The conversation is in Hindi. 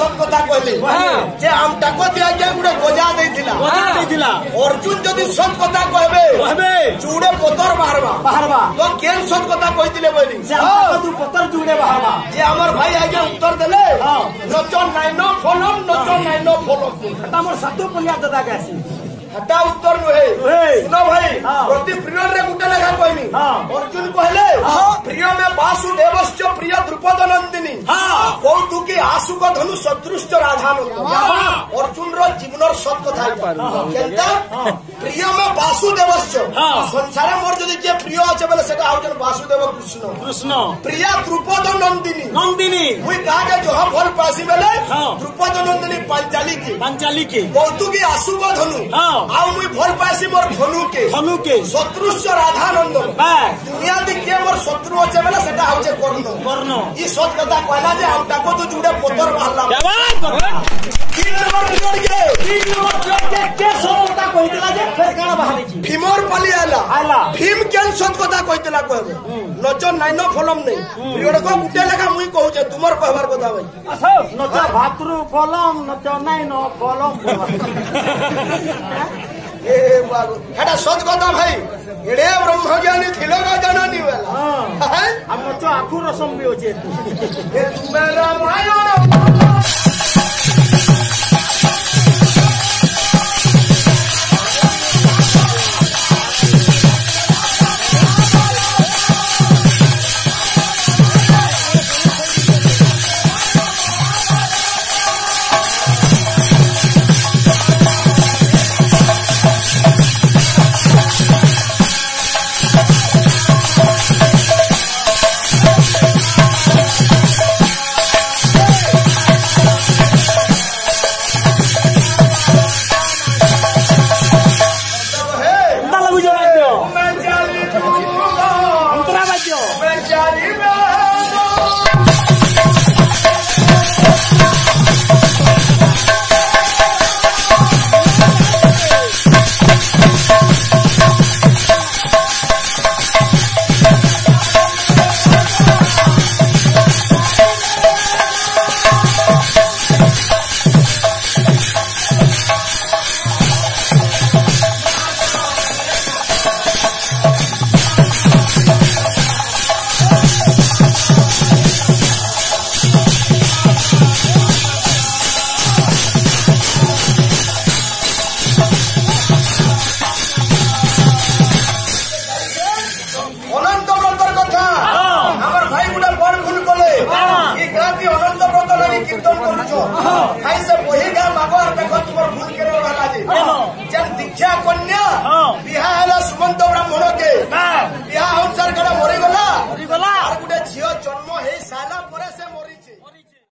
सत कथा कहली जे आमटा को दिया गया गुडे गजा देथिला अर्जुन जदि सत कथा कहबे जुड़े पतर बाहरबा तो केन सत कथा कहितिले बोली तू पतर जुड़े बाहरबा जे हमर भाई आगे उत्तर देले नचन नाइनो फॉलो हमर सातो पुलिया दादा कैसी हटा उत्तर नुहे सुनो भाई प्रति प्रिय रे गुटे लगा कहनी अर्जुन कहले प्रिय में वासुदेवश्च प्रिय द्रुपद नंदिनी कौतुकी आशुक धनु सदृष्ट राधानंद अर्जुन रो जीवनर सत कथा केनता प्रिय में वासुदेवश्च संसार मोर जदी जे प्रिय আছে বলে সেটা হউছেন वासुदेव कृष्ण प्रिय द्रुपद नंदिनी मुई कागे जो फल पासी बेले द्रुपद नंदिनी पांचाली के कौतुकी आशुक धनु आउ मुई भल पासी मोर धनु के शत्रुष्य राधानंद दुनिया दे के मोर शत्रु আছে बेले सेटा होचे कर्ण ई सत कथा कहला जे हम ताको तो जुड़े पतर बाहरला क्या बात 3 नंबर जोड़ के के सत कथा कहितला जे फेर काना बाहरी छी भीमर पाली आला भीम केन सत कथा कहितला कहबे नचन नाइनो फलम नै प्रियड को गुटे लगा मुई कहू जे तुमर कहबार कथा भाई अच्छा नच भातृ फलम नच नाइनो फलम ए बाबू हेडा सत कथा भाई एडे ब्रह्मज्ञानी थिलो का जाननी वाला हम तो आखु रसम भी होचे ए तुम्हें रामायण कीर्तन करूछो खाई से बही गा मागोर देखो तुमर भूल के रहला जे जन दीक्षा कन्या बिहा हला सुमंत ब्राह्मण के बिहा हंसर कड़ा मरि गला और गुटे झियो जन्म हे साला परे से मरि